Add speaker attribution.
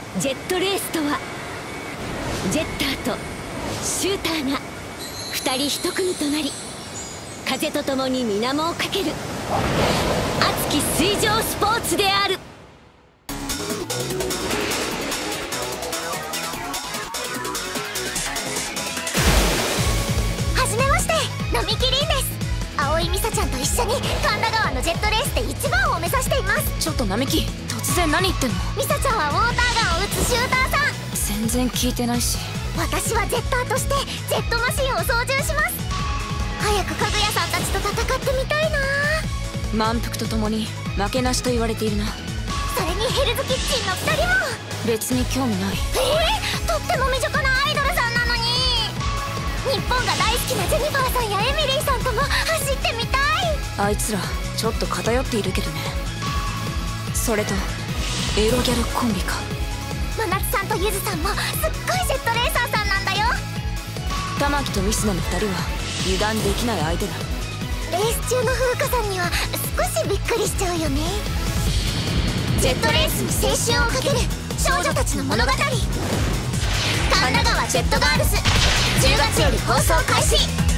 Speaker 1: ジェットレースとは、ジェッターとシューターが二人一組となり、風と共に水面をかける熱き水上スポーツである。
Speaker 2: はじめまして、のみきりんです。青井美沙ちゃんと一緒に神田川のジェットレースで一番を目指しています。
Speaker 3: ちょっと並木、突然何言ってんの？
Speaker 2: 美沙ちゃんはウォーターガンを撃つシューターさん。
Speaker 3: 全然聞いてないし。
Speaker 2: 私はジェッターとしてジェットマシンを操縦します。早くかぐやさんたちと戦ってみたいな。
Speaker 3: 満腹とともに負けなしと言われているな。
Speaker 2: それにヘルズキッチンの2人も。
Speaker 3: 別に興味ない。
Speaker 2: とっても未熟なアイドルさんなのに。日本が大好きなジェニファーさんやエミリーさんとも走ってみたい。
Speaker 3: あいつらちょっと偏っているけどね。それとエロギャルコンビか。
Speaker 2: 真夏さんとゆずさんもすっごいジェットレーサーさんなんだよ。
Speaker 3: 玉木とミスナの2人は油断できない相手だ。
Speaker 2: レース中の風花さんには少しびっくりしちゃうよね。ジェットレースに青春をかける少女たちの物語、神田川ジェットガールズ、10月より放送開始。